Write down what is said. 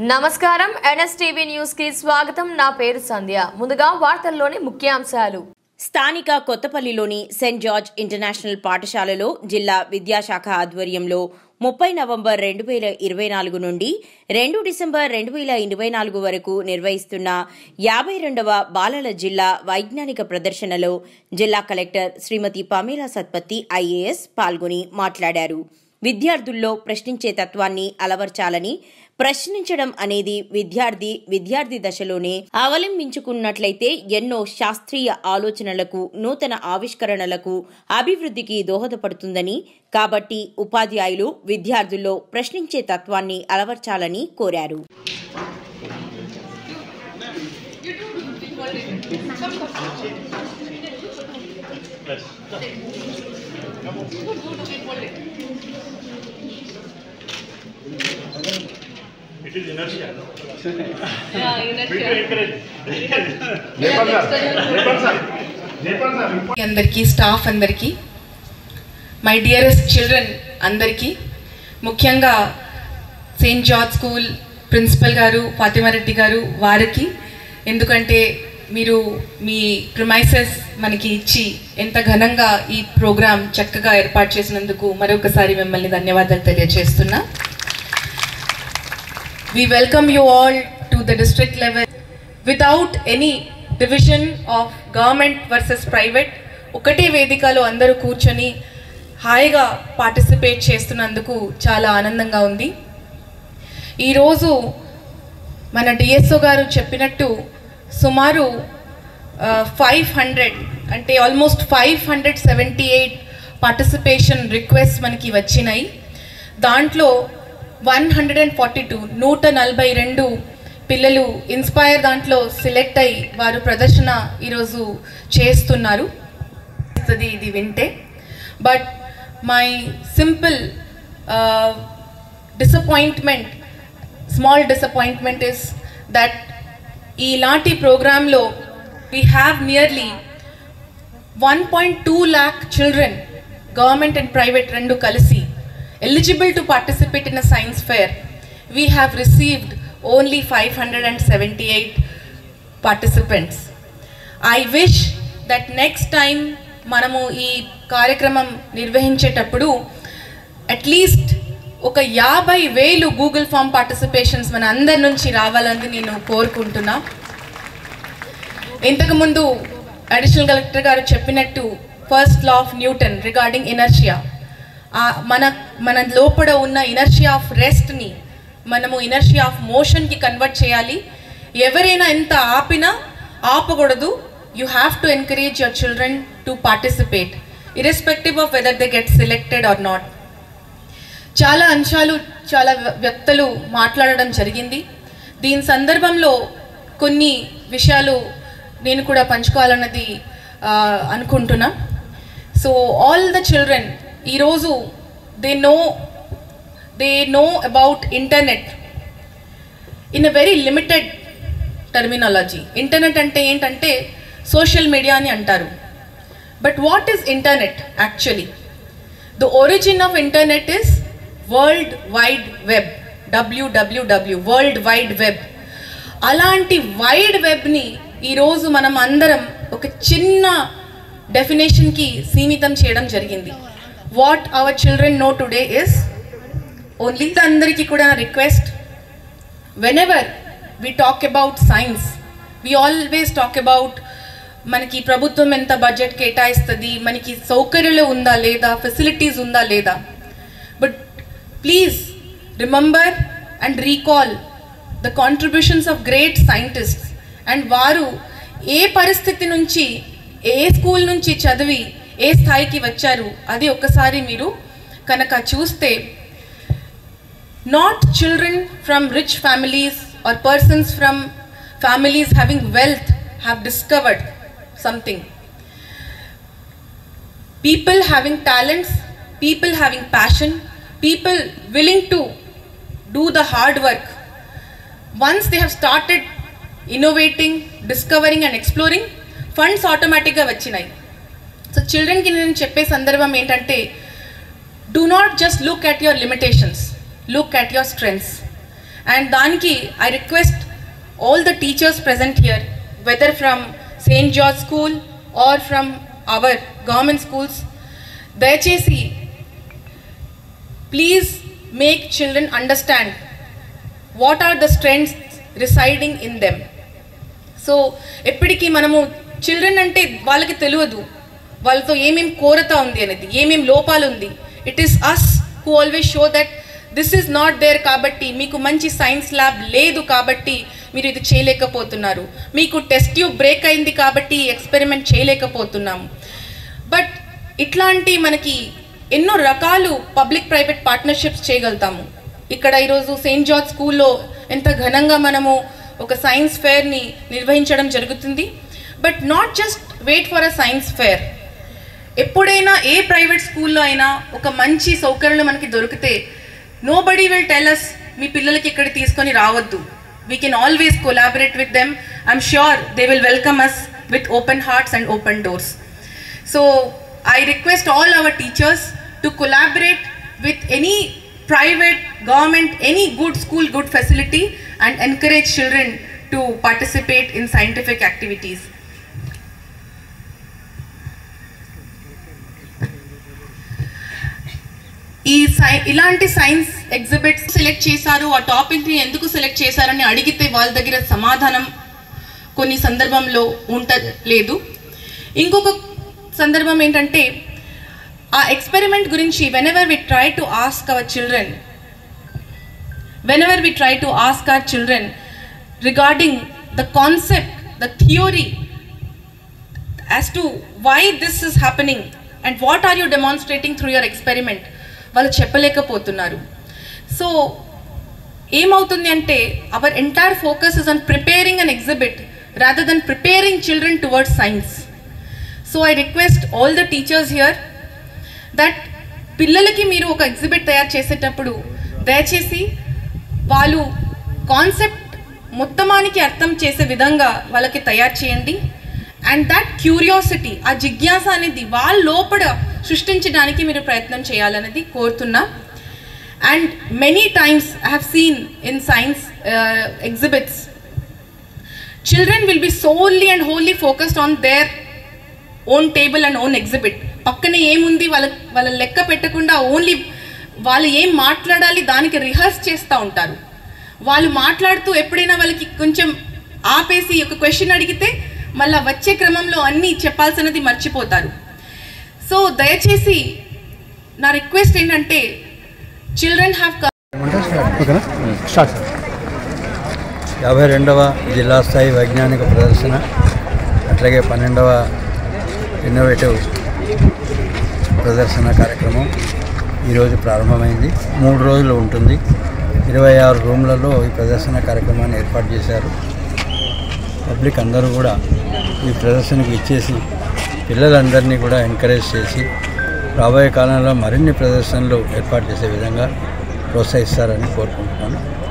నమస్కారం NSTV news కి స్వాగతం. నా పేరు సంధ్య. ముందుగా వార్తల్లోని ముఖ్యాంశాలు. స్థానిక కొత్తపల్లిలోని సెయింట్ జార్జ్ ఇంటర్నేషనల్ పాఠశాలలో జిల్లా విద్యాశాఖ ఆధ్వర్యంలో 30 నవంబర్ 2024 నుండి 2 డిసెంబర్ 2024 వరకు నిర్వహిస్తున్న 52వ బాలల జిల్లా వైజ్ఞానిక ప్రదర్శనలో జిల్లా collector Shrimati Pamela Satpathy IAS పాల్గొని మాట్లాడారు. విద్యార్థుల్లో ప్రశ్నించే తత్వాన్ని అలవర్చాలని, ప్రశ్నించడం అనేది విద్యార్థి దశలోనే అవలంబించుకున్నట్లయితే ఎన్నో శాస్త్రీయ ఆలోచనలకు, నూతన ఆవిష్కరణలకు, అభివృద్ధికి దోహదపడుతుందని, కాబట్టి ఉపాధ్యాయులు విద్యార్థుల్లో ప్రశ్నించే తత్వాన్ని అలవర్చాలని కోరారు. It is inertia. Yeah, inertia. అందరికీ, స్టాఫ్ అందరికీ, మై డియరెస్ట్ చిల్డ్రన్ అందరికీ, ముఖ్యంగా సెయింట్ జార్జ్ స్కూల్ ప్రిన్సిపల్ గారు ఫాతిమారెడ్డి గారు వారికి, ఎందుకంటే మీరు మీ ప్రిమైసెస్ మనకి ఇచ్చి ఎంత ఘనంగా ఈ ప్రోగ్రాం చక్కగా ఏర్పాటు చేసినందుకు మరొకసారి మిమ్మల్ని ధన్యవాదాలు తెలియజేస్తున్నా. We welcome you all to the district level without any division of government versus private. ఒకటే వేదికలో అందరూ కూర్చొని హాయిగా పార్టిసిపేట్ చేస్తున్నందుకు చాలా ఆనందంగా ఉంది. ఈరోజు మన డిఎస్ఓ గారు చెప్పినట్టు సుమారు 500 అంటే ఆల్మోస్ట్ 578 పార్టిసిపేషన్ రిక్వెస్ట్ మనకి వచ్చినాయి. దాంట్లో 142 పిల్లలు ఇన్స్పైర్ దాంట్లో సెలెక్ట్ అయ్యి వారు ప్రదర్శన ఈరోజు చేస్తున్నారు. ఇది వింటే but my simple small disappointment is that ఈలాంటి ప్రోగ్రాంలో we have nearly 1.2 lakh children, government and private రెండు కలిసి eligible to participate in a science fair. We have received only 578 participants. I wish that next time మనము ఈ కార్యక్రమం నిర్వహించేటప్పుడు at least ఒక 50,000 Google form participations మన అందరి నుంచి రావాలని నేను కోరుకుంటున్నా. ఇంతకుముందు అడిషనల్ కలెక్టర్ గారు చెప్పినట్టు first law of Newton regarding inertia, మన లోపల ఉన్న ఇనర్షియా ఆఫ్ రెస్ట్ని మనము ఇనర్షియా ఆఫ్ మోషన్కి కన్వర్ట్ చేయాలి. ఎవరైనా ఎంత ఆపినా ఆపకూడదు. You have to encourage your children to participate irrespective of whether they get selected or not. చాలా అంశాలు, చాలా వ్యక్తులు మాట్లాడడం జరిగింది. దీని సందర్భంలో కొన్ని విషయాలు నేను కూడా పంచుకోవాలన్నది అనుకుంటున్నా. సో ఆల్ ద చిల్డ్రన్ ఈరోజు they know about internet in a very limited terminology. Internet అంటే ఏంటంటే సోషల్ మీడియా అని అంటారు. But what is internet actually? The origin of internet is world wide web, WWW, world wide web. అలాంటి wide వెబ్ని ఈరోజు మనం అందరం ఒక చిన్న డెఫినేషన్కి సీమితం చేయడం జరిగింది. What our children know today is only the andariki kuda request, whenever we talk about science, we always talk about manaki prabhutvam enta budget ketayistadi, manaki saukaryalu unda leda, facilities unda leda. But please remember and recall the contributions of great scientists, and varu ఏ పరిస్థితి నుంచి, ఏ school నుంచి చదివి ఏ స్థాయికి వచ్చారు అది ఒక్కసారి మీరు కనుక చూస్తే, not children from rich families or persons from families having wealth have discovered something. People having talents, people having passion, people willing to do the hard work. Once they have started innovating, discovering and exploring, funds ఆటోమేటిక్గా వచ్చినాయి. So చిల్డ్రన్కి నేను చెప్పే సందర్భం ఏంటంటే, do not just look at your limitations, look at your strengths. And daniki I request all the teachers present here, whether from St. George School or from our government schools, dayachesi please make children understand what are the strengths residing in them. So ఎప్పటికీ మనము children అంటే వాళ్ళకి తెలియదు వాళ్ళతో ఏమేం కోరత ఉంది అనేది, ఏమేం లోపాలు ఉంది. It is us who always show that this is not there, కాబట్టి మీకు మంచి సైన్స్ ల్యాబ్ లేదు కాబట్టి మీరు ఇది చేయలేకపోతున్నారు, మీకు టెస్ట్ ట్యూబ్ బ్రేక్ అయింది కాబట్టి ఎక్స్పెరిమెంట్ చేయలేకపోతున్నాము. బట్ ఇట్లాంటి మనకి ఎన్నో రకాలు పబ్లిక్ ప్రైవేట్ పార్ట్నర్షిప్స్ చేయగలుగుతాము. ఇక్కడ ఈరోజు సెయింట్ జార్జ్ స్కూల్లో ఎంత ఘనంగా మనము ఒక సైన్స్ ఫేర్ని నిర్వహించడం జరుగుతుంది. But not just wait for a science fair. ఎప్పుడైనా ఏ ప్రైవేట్ స్కూల్లో అయినా ఒక మంచి సౌకర్యాలు మనకి దొరికితే నోబడీ విల్ టెల్ అస్ మీ పిల్లలకి ఇక్కడ తీసుకొని రావద్దు. We can always collaborate with them. I'm sure they will welcome us with open hearts and open doors. So I request all our teachers to collaborate with any private, government, any good school, good facility, and encourage children to participate in scientific activities. ఇలాంటి science exhibits select చేశారు, ఆ టాపిక్ని ఎందుకు select చేశారని అడిగితే వాళ్ళ దగ్గర సమాధానం కొన్ని సందర్భంలో ఉండలేదు. ఇంకొక సందర్భం ఏంటంటే ఆ ఎక్స్పెరిమెంట్ గురించి whenever we try to ask our children regarding the concept, the theory as to why this is happening and what are you demonstrating through your experiment, వాళ్ళు చెప్పలేకపోతున్నారు. సో ఏమవుతుంది అంటే our entire focus is on preparing an exhibit rather than preparing children towards science. So I request all the teachers here that పిల్లలకి మీరు ఒక exhibit తయారు చేసేటప్పుడు దయచేసి వాళ్ళు కాన్సెప్ట్ మొత్తమానికి అర్థం చేసే విధంగా వాళ్ళకి తయారు చేయండి. అండ్ దట్ క్యూరియాసిటీ, ఆ జిజ్ఞాస అనేది వాళ్ళ లోపల సృష్టించడానికి మీరు ప్రయత్నం చేయాలనేది కోరుతున్నా. And many times I have seen in science exhibits children will be solely and wholly focused on their own table and own exhibit. పక్కనే ఏముంది వాళ్ళ లెక్క పెట్టకుండా ఓన్లీ వాళ్ళు ఏం మాట్లాడాలి దానికి రిహర్స్ చేస్తూ ఉంటారు. వాళ్ళు మాట్లాడుతూ ఎప్పుడైనా వాళ్ళకి కొంచెం ఆపేసి ఒక క్వశ్చన్ అడిగితే మళ్ళీ వచ్చే క్రమంలో అన్నీ చెప్పాల్సినది మర్చిపోతారు. సో దయచేసి నా రిక్వెస్ట్ ఏంటంటే చిల్డ్రన్ హ్యావ్ 52వ జిల్లా స్థాయి వైజ్ఞానిక ప్రదర్శన అట్లాగే 12వ ఇన్నోవేటివ్ ప్రదర్శన కార్యక్రమం ఈరోజు ప్రారంభమైంది. 3 రోజులు ఉంటుంది. 26 రూమ్లలో ఈ ప్రదర్శన కార్యక్రమాన్ని ఏర్పాటు చేశారు. పబ్లిక్ అందరూ కూడా ఈ ప్రదర్శనకు ఇచ్చేసి పిల్లలందరినీ కూడా ఎంకరేజ్ చేసి రాబోయే కాలంలో మరిన్ని ప్రదర్శనలు ఏర్పాటు చేసే విధంగా ప్రోత్సహిస్తారని కోరుకుంటున్నాను.